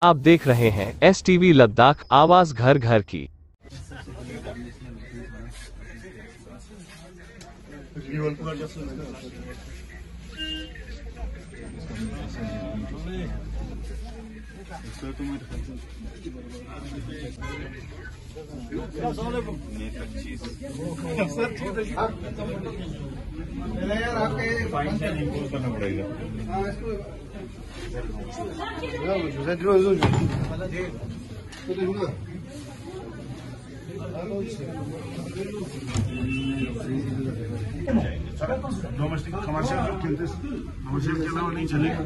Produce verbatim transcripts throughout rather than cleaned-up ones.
आप देख रहे हैं एस टीवी लद्दाख, आवाज घर घर की। यार आपका फाइन करना पड़ेगा। डोमेस्टिक कमर्शियल जो खेलते कमर्शियल के अलावा नहीं चलेगा।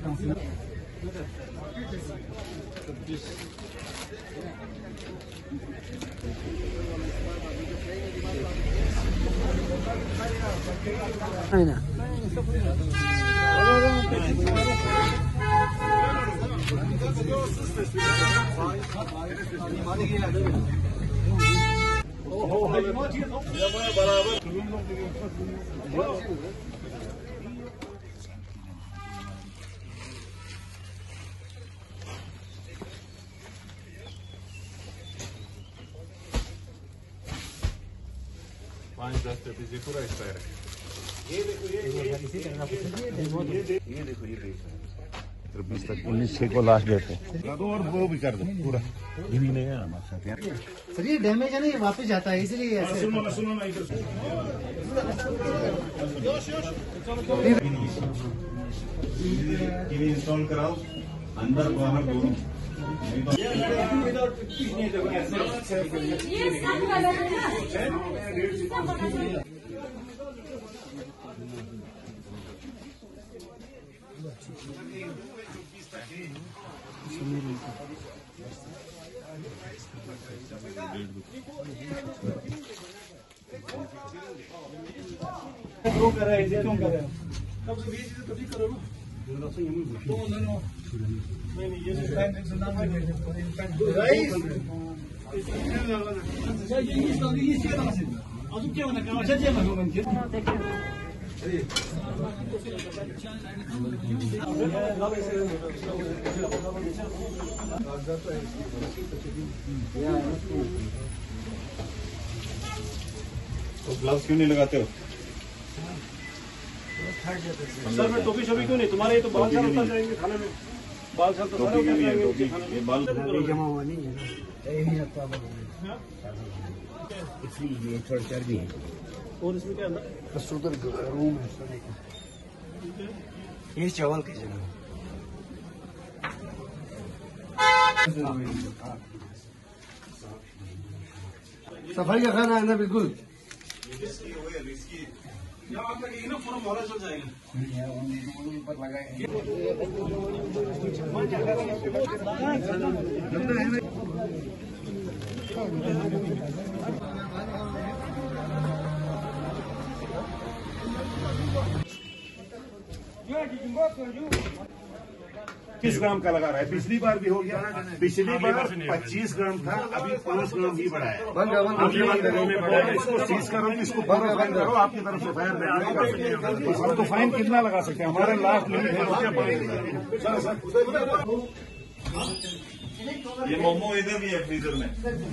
पाँच दस पैंतीस ये पूरा एक्सपायर है। ये देखो ये ये देखो ये तो बीस तक उन्नीस छह को लास्ट डेट है। दो और वो भी कर दो पूरा। ये भी नहीं है हमारे साथ यार। सर ये डैमेज है ना, ये वापस जाता है इसलिए ऐसे। सुनो ना सुनो ना इधर टीवी इंस्टॉल कराओ अंदर बाहर दोनों। क्यों कर रहे हैं क्यों कर रहे हैं तब से बीच तो ठीक करो ना। नहीं नहीं ये टाइम से सुनना है राइस ये ये ये क्या है आज क्या होना क्या अच्छा क्या होगा मन के तो ग्लव्स क्यों नहीं लगाते हो? सर मैं टोपी शोपी क्यों नहीं? तुम्हारे ये तो बाल साल उतर जाएंगे खाने में। बाल साल तो सारे उतर जाएंगे खाने में। बाल जमा हुआ नहीं है यही लगता है इसलिए ये थोड़ा चर्बी है। और इसमें क्या है? सुधर रूम है ये चावल की जगह सफाई का खाना है ना बिल्कुल। पूरा मोहरा चल जाएगा। किस ग्राम का लगा रहा है? पिछली बार भी हो गया। पिछली बार पच्चीस ग्राम था, अभी पाँच ग्राम ही बढ़ा है। इसको सीज करो, इसको बंद करो। आपकी तरफ से फायर नहीं कर सकते। हम तो फाइन कितना लगा सकते हैं? हमारे लास्ट लिमिट है रुपया पाँच। ये मोमो इधर भी है फ्रीजर में,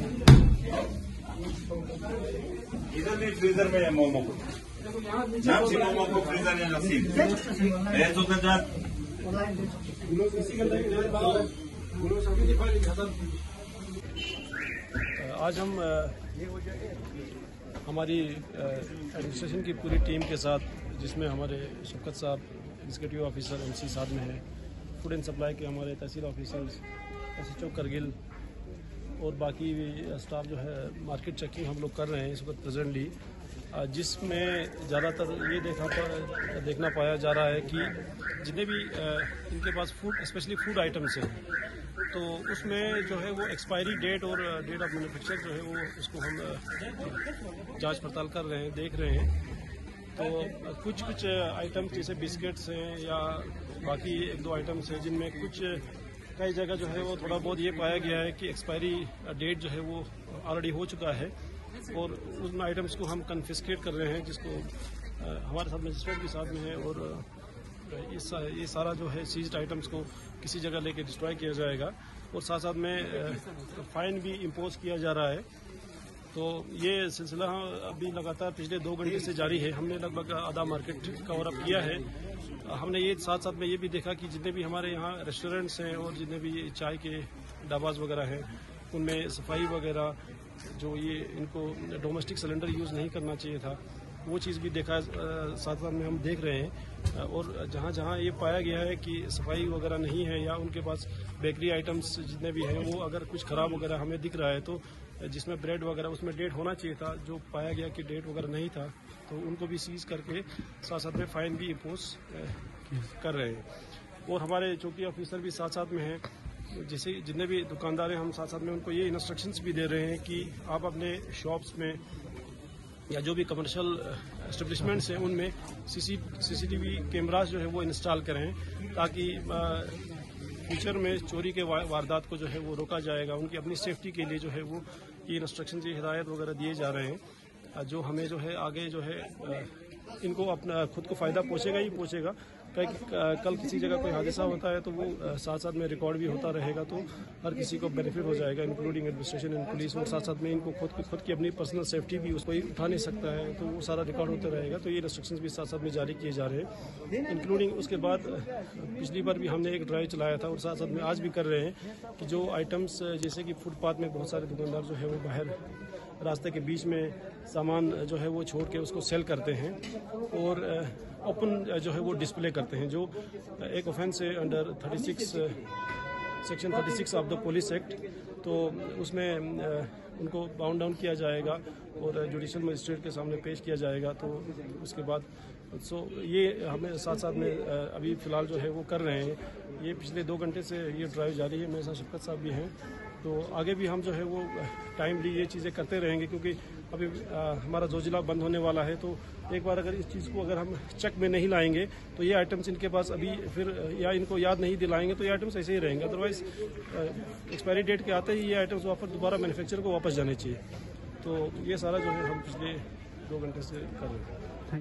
इधर भी फ्रीजर में है मोमो। नाम से मोमो को फ्रीजर में नसीब है तो आज हम हमारी एडमिनिस्ट्रेशन की पूरी टीम के साथ, जिसमें हमारे शफकत साहब एग्जीक्यूटिव ऑफिसर एमसी साथ में है, फूड एंड सप्लाई के हमारे तहसील officers S H O Kargil और बाकी स्टाफ जो है मार्केट चेकिंग हम लोग कर रहे हैं इस वक्त प्रेजेंटली, जिसमें ज़्यादातर ये देखा पा, देखना पाया जा रहा है कि जितने भी इनके पास फूड स्पेशली फूड आइटम्स हैं तो उसमें जो है वो एक्सपायरी डेट और डेट ऑफ मैन्युफैक्चर जो है वो उसको हम जांच पड़ताल कर रहे हैं, देख रहे हैं। तो कुछ कुछ आइटम्स जैसे बिस्किट्स हैं या बाकी एक दो आइटम्स हैं जिनमें कुछ कई जगह जो है वो थोड़ा बहुत ये पाया गया है कि एक्सपायरी डेट जो है वो ऑलरेडी हो चुका है और उन आइटम्स को हम कन्फिस्केट कर रहे हैं, जिसको हमारे साथ मजिस्ट्रेट भी साथ में है और इस ये सारा जो है सीज्ड आइटम्स को किसी जगह लेके डिस्ट्रॉय किया जाएगा। और साथ साथ में फाइन भी इम्पोज किया जा रहा है। तो ये सिलसिला अभी लगातार पिछले दो घंटे से जारी है। हमने लगभग आधा मार्केट कवर अप किया है। हमने ये साथ साथ में ये भी देखा कि जितने भी हमारे यहाँ रेस्टोरेंट्स हैं और जितने भी चाय के ढाबाज वगैरह हैं उनमें सफाई वगैरह, जो ये इनको डोमेस्टिक सिलेंडर यूज़ नहीं करना चाहिए था, वो चीज़ भी देखा साथ साथ में हम देख रहे हैं। और जहाँ जहाँ ये पाया गया है कि सफाई वगैरह नहीं है या उनके पास बेकरी आइटम्स जितने भी हैं वो अगर कुछ ख़राब वगैरह हमें दिख रहा है, तो जिसमें ब्रेड वगैरह उसमें डेट होना चाहिए था, जो पाया गया कि डेट वगैरह नहीं था, तो उनको भी सीज करके साथ साथ में फ़ाइन भी इम्पोज कर रहे हैं। और हमारे चौकी ऑफिसर भी साथ साथ में हैं, जैसे जितने भी दुकानदार हैं हम साथ साथ में उनको ये इंस्ट्रक्शंस भी दे रहे हैं कि आप अपने शॉप्स में या जो भी कमर्शियल एस्टेब्लिशमेंट्स हैं उनमें सीसी सीसीटीवी कैमरास जो है वो इंस्टॉल करें, ताकि फ्यूचर में चोरी के वारदात को जो है वो रोका जाएगा। उनकी अपनी सेफ्टी के लिए जो है वो ये इंस्ट्रक्शन, ये हिदायत वगैरह दिए जा रहे हैं, जो हमें जो है आगे जो है इनको अपना खुद को फ़ायदा पहुंचेगा ही पहुंचेगा। कल किसी जगह कोई हादसा होता है तो वो साथ साथ में रिकॉर्ड भी होता रहेगा, तो हर किसी को बेनिफिट हो जाएगा, इंक्लूडिंग एडमिनिस्ट्रेशन एंड पुलिस। और साथ साथ में इनको खुद खुद की अपनी पर्सनल सेफ्टी भी उसको उठा नहीं सकता है, तो वो सारा रिकॉर्ड होता रहेगा। तो ये इंस्ट्रक्शंस भी साथ साथ में जारी किए जा रहे हैं, इंक्लूडिंग उसके बाद पिछली बार भी हमने एक ड्राइव चलाया था और साथ साथ में आज भी कर रहे हैं कि जो आइटम्स जैसे कि फुटपाथ में बहुत सारे दुकानदार जो है वो बाहर रास्ते के बीच में सामान जो है वो छोड़ के उसको सेल करते हैं और ओपन जो है वो डिस्प्ले करते हैं, जो एक ऑफेंस है under thirty six section thirty six of the Police Act. तो उसमें उनको बाउंड डाउन किया जाएगा और जुडिशियल मजिस्ट्रेट के सामने पेश किया जाएगा। तो उसके बाद सो ये हमें साथ साथ में अभी फ़िलहाल जो है वो कर रहे हैं। ये पिछले दो घंटे से ये ड्राइव जारी है। मेरे साथ शफकत साहब भी हैं, तो आगे भी हम जो है वो टाइमली ये चीज़ें करते रहेंगे, क्योंकि अभी आ, हमारा जोजिला बंद होने वाला है। तो एक बार अगर इस चीज़ को अगर हम चेक में नहीं लाएंगे तो ये आइटम्स इनके पास अभी फिर या इनको याद नहीं दिलाएंगे तो ये आइटम्स ऐसे ही रहेंगे। अदरवाइज एक्सपायरी डेट के आते ही ये आइटम्स वापस दोबारा मैन्युफैक्चर को वापस जाने चाहिए। तो ये सारा जो है हम पिछले दो घंटे से कर रहे हैं।